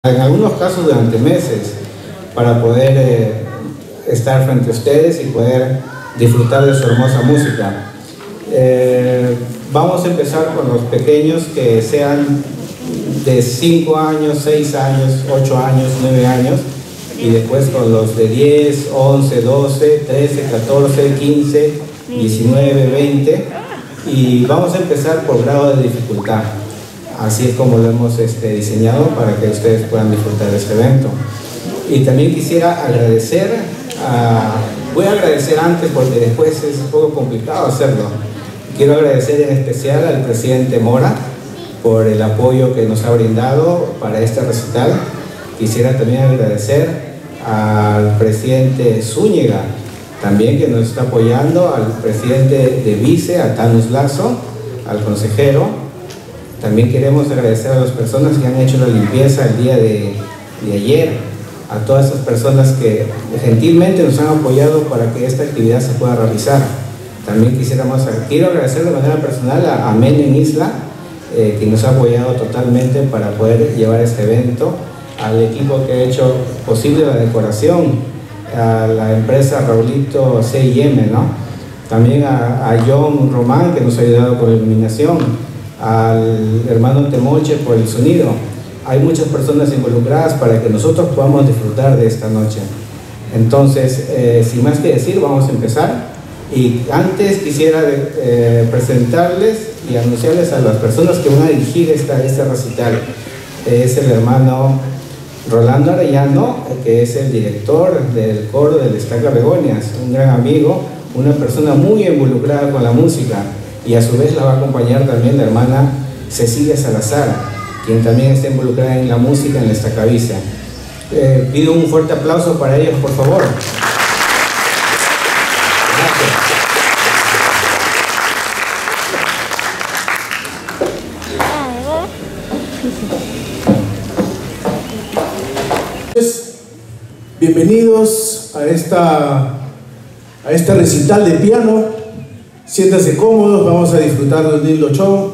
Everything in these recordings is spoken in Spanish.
en algunos casos durante meses, para poder estar frente a ustedes y poder disfrutar de su hermosa música. Vamos a empezar con los pequeños que sean de 5 años, 6 años, 8 años, 9 años, y después con los de 10, 11, 12, 13, 14, 15, 19, 20, y vamos a empezar por grado de dificultad. Así es como lo hemos diseñado para que ustedes puedan disfrutar de este evento. Y también quisiera agradecer, voy a agradecer antes porque después es un poco complicado hacerlo. Quiero agradecer en especial al presidente Mora por el apoyo que nos ha brindado para este recital. Quisiera también agradecer al presidente Zúñiga, también que nos está apoyando, al presidente de Vice, a Thanos Lazo, al consejero. También queremos agradecer a las personas que han hecho la limpieza el día de ayer, a todas esas personas que gentilmente nos han apoyado para que esta actividad se pueda realizar. También quiero agradecer de manera personal a Menem Isla, que nos ha apoyado totalmente para poder llevar este evento, al equipo que ha hecho posible la decoración, a la empresa Raulito C&M, ¿no? También a John Román, que nos ha ayudado con la iluminación, al hermano Temoche por el sonido. Hay muchas personas involucradas para que nosotros podamos disfrutar de esta noche. Entonces, sin más que decir, vamos a empezar. Y antes quisiera presentarles y anunciarles a las personas que van a dirigir este recital. Es el hermano Rolando Arellano, que es el director del coro del Estaca Begonias, un gran amigo, una persona muy involucrada con la música, y a su vez la va a acompañar también la hermana Cecilia Salazar, quien también está involucrada en la música en la Estacavicia. Pido un fuerte aplauso para ellos, por favor. Bienvenidos a este recital de piano. Siéntanse cómodos, vamos a disfrutar de un lindo show.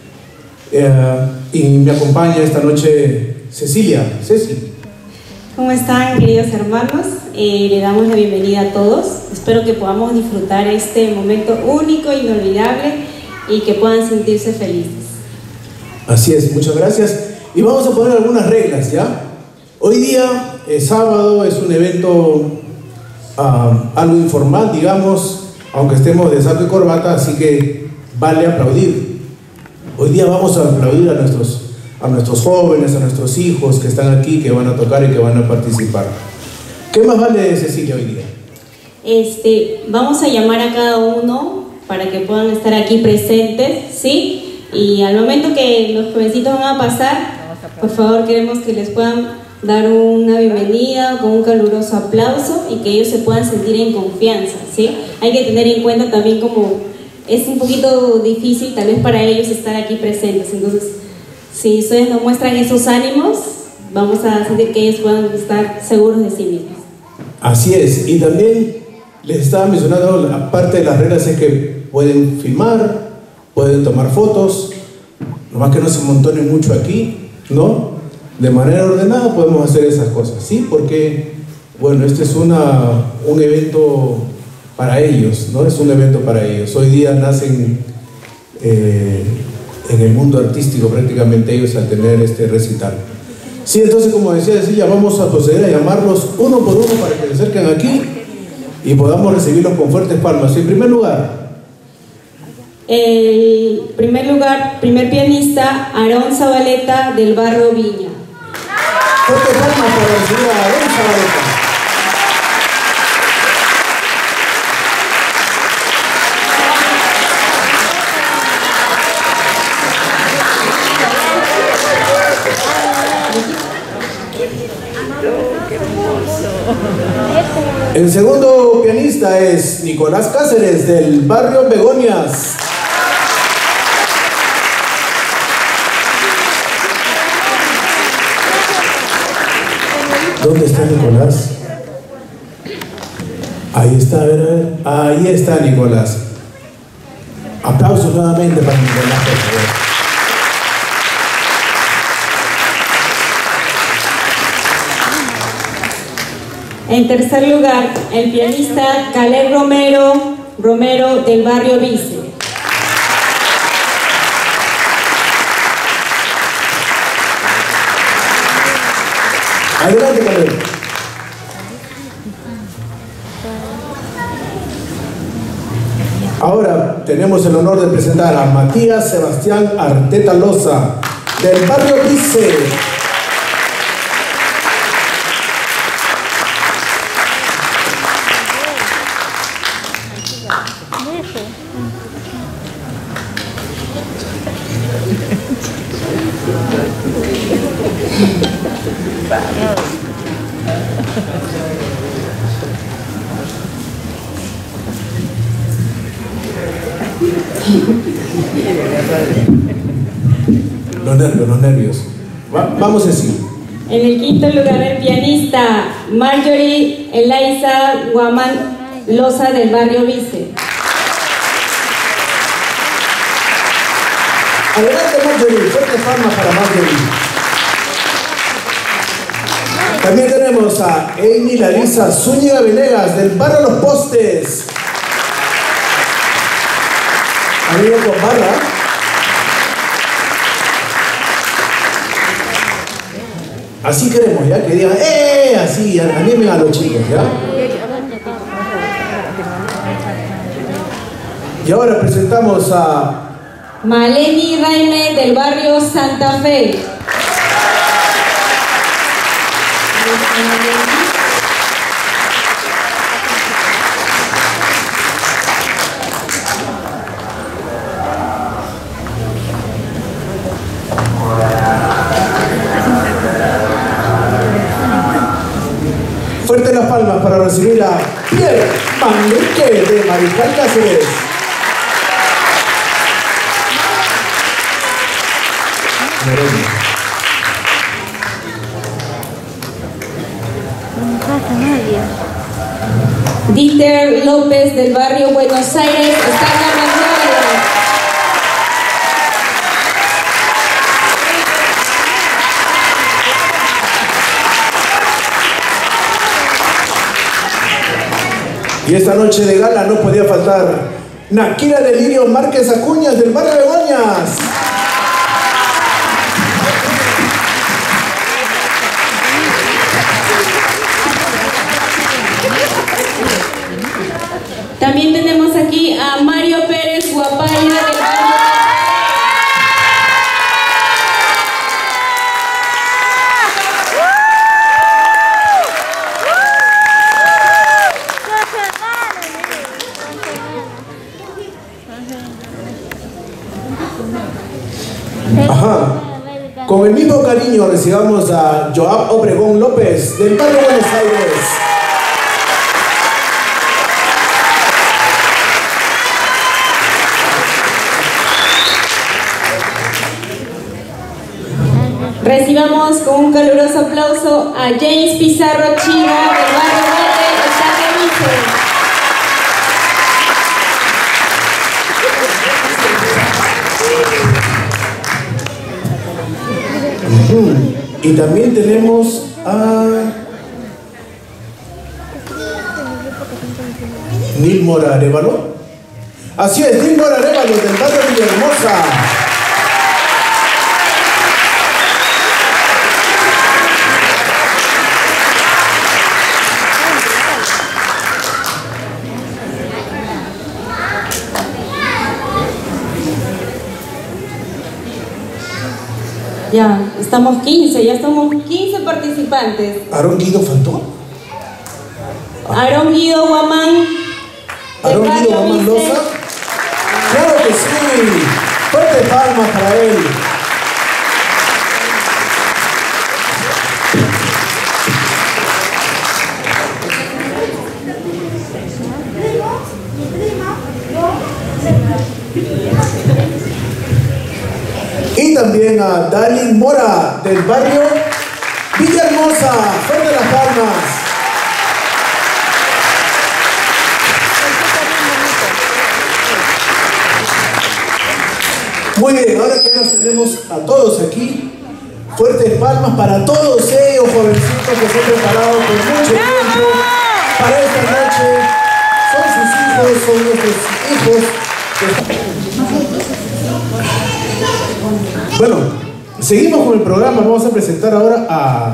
Y me acompaña esta noche Cecilia. Ceci. ¿Cómo están, queridos hermanos? Le damos la bienvenida a todos. Espero que podamos disfrutar este momento único, inolvidable, y que puedan sentirse felices. Así es, muchas gracias. Y vamos a poner algunas reglas, ¿ya? Hoy día es sábado, es un evento algo informal, digamos, aunque estemos de saco y corbata, así que vale aplaudir. Hoy día vamos a aplaudir a nuestros jóvenes, a nuestros hijos que están aquí, que van a tocar y que van a participar. ¿Qué más vale, Cecilia, hoy día? Vamos a llamar a cada uno para que puedan estar aquí presentes, ¿sí? Y al momento que los jovencitos van a pasar, por favor queremos que les puedan dar una bienvenida con un caluroso aplauso y que ellos se puedan sentir en confianza, ¿sí? Hay que tener en cuenta también como es un poquito difícil tal vez para ellos estar aquí presentes, entonces si ustedes nos muestran esos ánimos, vamos a hacer que ellos puedan estar seguros de sí mismos. Así es, y también les estaba mencionando, aparte de las reglas es que pueden filmar, pueden tomar fotos, nomás que no se amontonen mucho aquí, ¿no? De manera ordenada podemos hacer esas cosas, ¿sí? Porque, bueno, este es un evento para ellos, ¿no? Es un evento para ellos. Hoy día nacen en el mundo artístico prácticamente ellos al tener este recital. Sí, entonces, como decía Cecilia, vamos a proceder a llamarlos uno por uno para que se acerquen aquí y podamos recibirlos con fuertes palmas. En primer lugar, primer pianista, Aarón Zabaleta, del barrio Viña. Fuerte palmas para recibir a Aarón Zabaleta. El segundo pianista es Nicolás Cáceres, del barrio Begonias. ¿Dónde está Nicolás? Ahí está, a ver. Ahí está Nicolás. Aplausos nuevamente para Nicolás, por favor. En tercer lugar, el pianista Caleb Romero del barrio Vice. Adelante, Caleb. Ahora tenemos el honor de presentar a Matías Sebastián Arteta Loza del barrio Vice. Los nervios. Vamos así. En el quinto lugar, el pianista Marjorie Eliza Guamán Loza del barrio Vice. Adelante, Marjorie. Fuerte palmas para Marjorie. También tenemos a Amy Larisa Zúñiga Venegas del barrio Los Postes. Amigo con barra. Así queremos, ¿ya? Que digan, así, animen a los chicos, ¿ya? Y ahora presentamos a Maleni Raime del barrio Santa Fe. Fuerte las palmas para recibir a Pierre Manrique de Mariscal Cáceres. Dieter López del barrio Buenos Aires está en la vanguardia. Y esta noche de gala no podía faltar Nakira Delirio Márquez Acuñas del barrio Begoñas. También tenemos aquí a Mario Pérez Guapaya del barrio. Ajá. Con el mismo cariño recibamos a Joab Obregón López del barrio Buenos Aires. Recibamos con un caluroso aplauso a James Pizarro Chiva del barrio Verde, Estado Vice. Y también tenemos a Nilmora Arévalo. Así es, Nilmora Arévalo del barrio Villahermosa. Ya, estamos 15 participantes. ¿Aarón Guido faltó? Aarón Guido Guamán. ¿Aarón Guido Guamán Loza? ¡Claro que sí! ¡Fuerte palmas para él! Y también a Dalin Mora del barrio Villahermosa. ¡Fuerte las palmas! Muy bien, ahora que nos tenemos a todos aquí, fuertes palmas para todos ellos, jovencitos que se han preparado por mucho tiempo Seguimos con el programa. Vamos a presentar ahora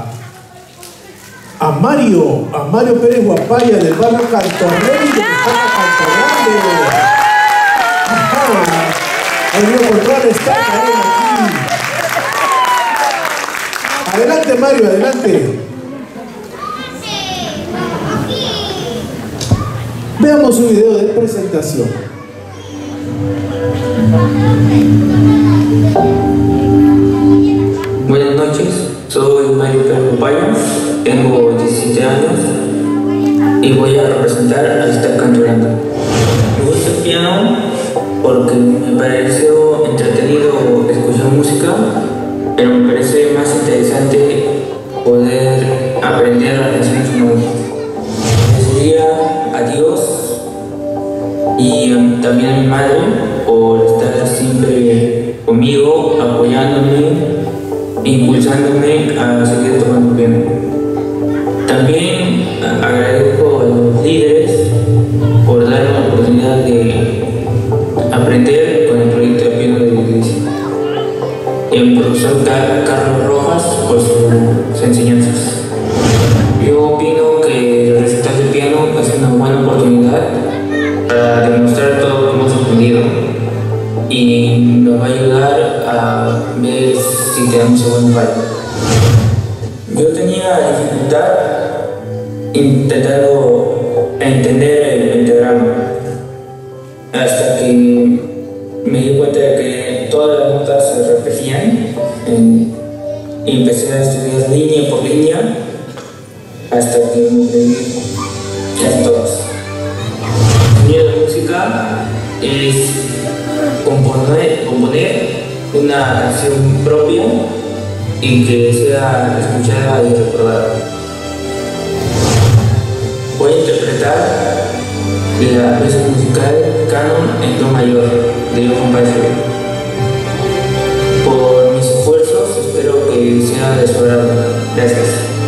a Mario Pérez Guapaya del barrio Cantorrey de Canto Grande. El video control está aquí. Adelante, Mario, adelante. Veamos un video de presentación. Buenas noches, soy Mario Pérez Guapaya, tengo 17 años y voy a representar a esta Canto Grande. Me gusta el piano porque me pareció entretenido escuchar música, pero me parece más interesante poder aprender a canciones nuevas. Agradecería a Dios y también a mi madre por estar siempre conmigo, apoyándome, impulsándome a seguir tocando piano. También agradezco a los líderes por darme la oportunidad de aprender con el proyecto de piano de la iglesia y al profesor Carlos Rojas por sus enseñanzas. Yo opino que el recital de piano es una buena oportunidad para demostrar todo lo que hemos aprendido y nos va a ayudar a ver si tenemos un buen fallo. Yo tenía dificultad intentando entender el pentagrama hasta que me di cuenta de que todas las notas se repetían y empecé a estudiar línea por línea hasta que me aprendí casi todas. El sonido de música es componer una canción propia y que sea escuchada y recordada. Voy a interpretar la pieza musical Canon en Do mayor de Johann Pachelbel. Por mis esfuerzos espero que sea de su agrado. Gracias.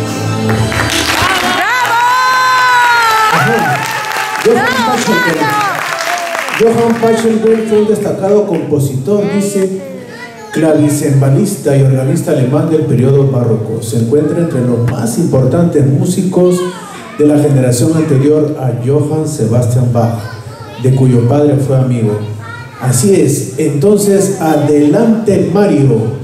Johann Pachelbel fue un destacado compositor, dice, clavicembalista y organista alemán del periodo barroco. Se encuentra entre los más importantes músicos de la generación anterior a Johann Sebastian Bach, de cuyo padre fue amigo. Así es, entonces adelante, Mario.